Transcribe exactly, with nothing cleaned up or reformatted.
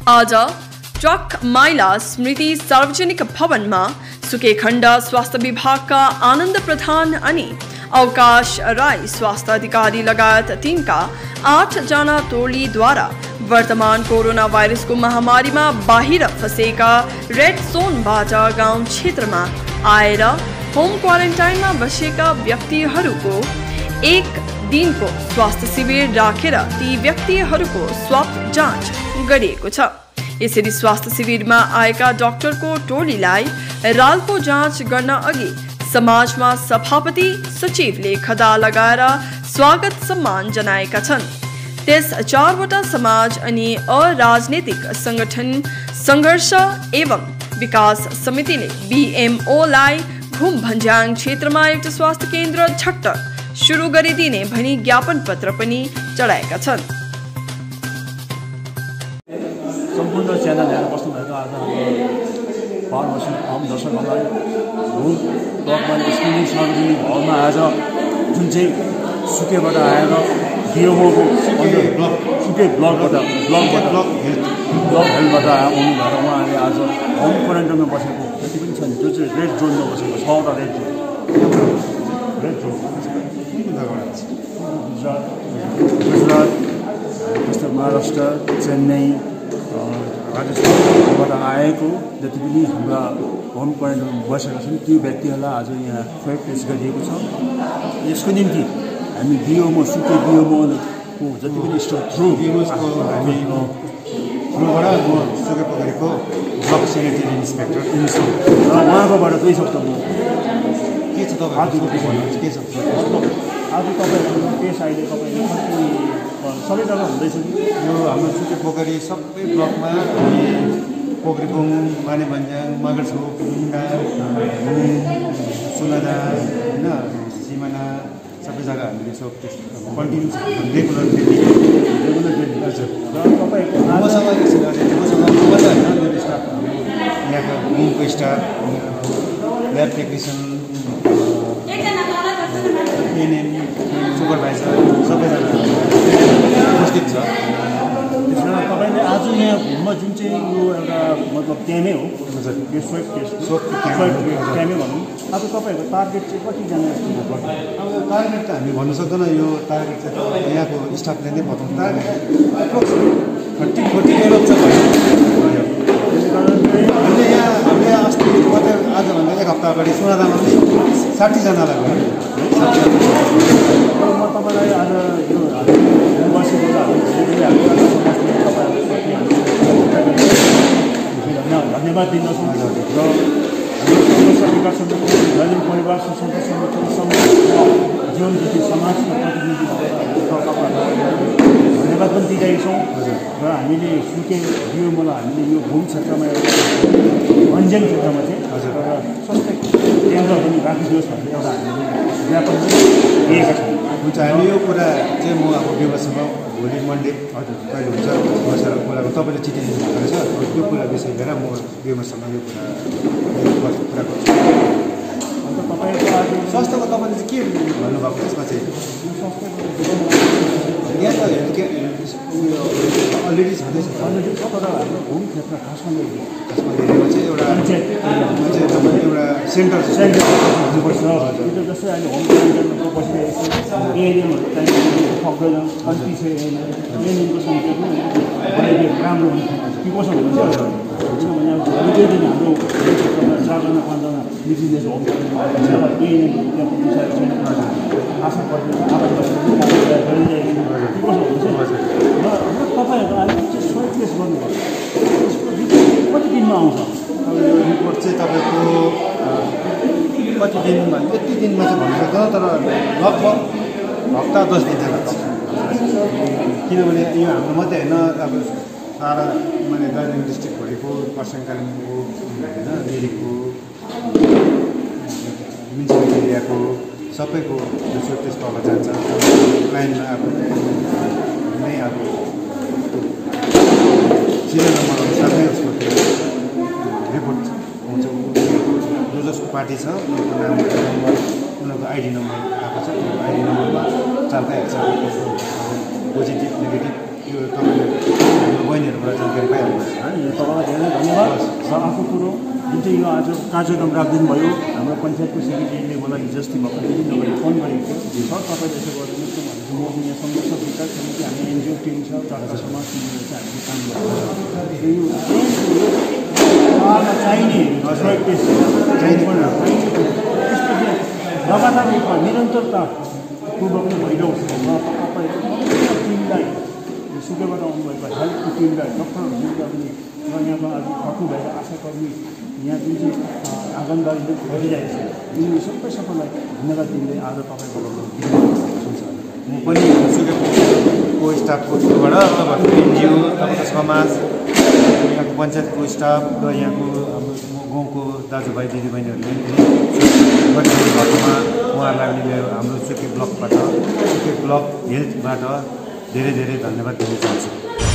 आज ट्रक माइला स्मृति सार्वजनिक भवनमा सुकेखण्ड स्वास्थ्य विभागका आनन्द प्रधान अनि अवकाश राई स्वास्थ्य अधिकारी लगायत तिनका आठ जना टोलीद्वारा वर्तमान कोरोना भाइरसको महामारीमा बाहिर फँसेका रेड जोनबाट गाउँ क्षेत्रमा आएर होम क्वारेन्टाइनमा बसेका व्यक्तिहरूको एक दिनको स्वास्थ्य शिविर राखेर ती व्यक्तिहरूको स्वाब जाँच गरिएको छ। यसरी स्वास्थ्य शिविरमा आएका डाक्टरको टोलीलाई रालको जाँच गर्न अघि समाजमा सभापति सचिवले खदा लगाएर स्वागत सम्मान जनाएका छन्। त्यस चारवटा समाज अनि अराजनैतिक संगठन संघर्ष एवं विकास समितिले बीएमओलाई घुम भन्ज्याङ क्षेत्रमा एउटा स्वास्थ्य केन्द्र झट्ट सुरु गरिदिने भनी ज्ञापन पत्र पनि चढाएका छन्। सम्पूर्ण च्यानल हेरेर बस्नुभएको आज हाम्रो दर्शकहरूलाई होम ब्लकमा स्क्रिनिङ सार्वजनिक हलमा आज जुन चाहिँ सुकेबाट आएर डिएमओको ब्लक सुके ब्लकबाट ब्लकबाट ब्लक हेल्थ ब्लक हेल्थबाट आउनु भएर उहाँले आज होम क्वारेन्टाइनमा बसेको जति पनि छन् जो चाहिँ रेड जोनमा बसेको छवटा red zone red zone Gujarat Gujarat जस्तो महाराष्ट्र चेन्नई राजस्थानबाट आएको जति पनि हाम्रा होम क्वारेन्टाइनमा बसेका छन् ती व्यक्तिहरूलाई आज यहाँ स्वयं पेश गरिएको छ। यसको निम्ति हामी डिओमओ सुके डिओमओको जति पनि स्टोर थ्रु हामी थ्रुबाट म सुके पोखरीको ब्लक सेनिटरी इन्सपेक्टर इन्सपेक्टर र उहाँकोबाट दुई शब्द के छ तपाईँ आजको पेस भन्नुहुन्छ के छ आज तपाईँहरूको पेस अहिले तपाईँले कति सबै जग्गा हुँदैछ कि यो हाम्रो सुके पोखरी सबै ब्लकमा हामी पोखरीबुङ माने भन्ज्याङ मगरछोक मुन्डा सुनादा होइन सिमाना सबै जग्गा हामीले यसो कन्टिन्युस रेगुलर रेगुलर हजुर र तपाईँको मसँग एकछिन मसँग मात्रै होइन मेरो स्टाफ यहाँको होमको staff lab technician ANM supervisor सबैजना उपस्थित छ। त्यसमा तपाईँले आज यहाँ घुममा जुन चाहिँ यो एउटा मतलब क्यामै हो हजुर यो स्वेप टेस्ट सोप क्यामै भनौँ अब तपाईँहरूको टार्गेट चाहिँ कतिजना जस्तो पर्छ? अब टार्गेट त हामी भन्नु सक्दैन यो टार्गेट चाहिँ यहाँको स्टाफले नै बताउँछ। टार्गेट थर्टी फोर्टी डेभलप छ भयो हामीले यहाँ हामीले अस्ति मात्रै आजभन्दा एक हप्ता अगाडि सोनादामा पनि साठीजनालाई भयो म तपाईँलाई आज यो बसेको धन्यवाद दिन चाहन्छु र समस्या विकास समिति दलित परिवार सुसंस्था संगठन जीवन ज्योति समाजका प्रतिनिधिहरूलाई धन्यवाद पनि दिइरहेका छौँ र हामीले सुके डिओमओलाई हामीले यो घुम क्षेत्रमा एउटा अन्जेन क्षेत्रमा चाहिँ हजुर र स्वास्थ्य केन्द्र पनि राखिदियोस् भनेर एउटा हामीले ज्ञापन दिएका छौँ। हुन्छ हामी यो कुरा चाहिँ म अब व्यवस्थामा भोलि मन्डे हजुर कहिले हुन्छ बसेर कुराको तपाईँले चिठी दिनुभएको रहेछ त्यो कुरा विषय लिएर म व्यवस्थामा यो कुरा कुरा गर्छु। अन्त तपाईँको आज स्वास्थ्यको तपाईँले चाहिँ के भन्नुभएको त्यसमा चाहिँ यहाँ त हेल्थ केयर उयो अलरेडी छँदैछ अलरेडी कता हाम्रो होम क्षेत्र खासमा खासमा एरियामा चाहिँ एउटा पञ्चायत एरियामा चाहिँ तपाईँले एउटा सेन्टर सेन्टर हुनुपर्छ। यो जस्तै अहिले होम क्वारेन्टाइनमा बसिरहेको छ एएनएमहरू चाहिँ सक्दैन कम्ती छ एएनएमको सङ्ख्या पनि अहिले राम्रो हुन्छ प्रिकसन हुन्छ किनभने अब भोलि त्यो दिन हाम्रो क्षेत्रमा चारजना पाँचजना निस्किँदैछ होम क्वारेन्टाइनमा एएनएम त्यहाँ पुगिसकेको छैन आशा पर्दैन आवाज बसेको गरिरहेको प्रिकसन हुन्छ र तपाईँहरू अहिले चाहिँ सोही टेस्ट गर्नुभयो त्यसको रिपोर्ट कति दिनमा आउँछ? यो रिपोर्ट चाहिँ तपाईँको कति दिनमा यति दिनमा चाहिँ भन्नु सक्दैन तर लगभग हप्ता दस दिन चाहिँ लाग्छ किनभने यो हाम्रो मात्रै होइन अब सारा माने दार्जिलिङ डिस्ट्रिक्टभरिको खरसाङ कालिम्पोङको होइन मिरिकको म्युनिसिपल एरियाको सबैको जो सोप टेस्ट पाउन जान्छ लाइनमा अब नै अब सिरियल नम्बर अनुसारमै उसको रिपोर्ट आउँछ जो जसको पार्टी छ उनीहरूको नाम नम्बर उनीहरूको आइडी नम्बर आएको छ त्यो आइडी नम्बरमा चालका हेर्छ पोजिटिभ नेगेटिभ यो तपाईँले हाम्रो बहिनीहरूबाट जानकारी पाइहाल्नु तपाईँलाई धेरै धन्यवाद र अर्को कुरो जुन चाहिँ यो आज कार्यक्रम राखिदिनु भयो हाम्रो पञ्चायतको सेक्रेटरीले मलाई हिजोस्ति भएको दिन मैले फोन गरेको थिएँ सर तपाईँले यसो गरिदिनुहोस् न भनेपछि म यहाँ संघर्ष विकास समिति हामी एनजिओ टिम छ चारवटा समाज मिलेर चाहिँ हामीले काम गर्छौँ यो चाहिने लगातार रूपमा निरन्तरता पूर्वक नै भइरहोस् र तपाईँको टिमलाई सुकेबाट आउनुभएको हेल्थको टिमलाई डक्टरहरूले पनि र यहाँको आज खट्नुभएको आशाकर्मी यहाँ जुन चाहिँ आँगनबाडीले गरिरहेको छ यिनीहरू सबै सबैलाई धन्यवाद दिँदै आज तपाईँको म पनि सुकेको स्टाफको थ्रुबाट तपाईँहरूको एनजिओ तपाईँको समाज यहाँको पञ्चायतको स्टाफ र यहाँको हाम्रो गाउँको दाजुभाइ दिदीबहिनीहरूले गरिदिनु भएकोमा उहाँहरूलाई पनि हाम्रो सुके ब्लकबाट सुके ब्लक हेल्थबाट धेरै धेरै धन्यवाद दिन चाहन्छु।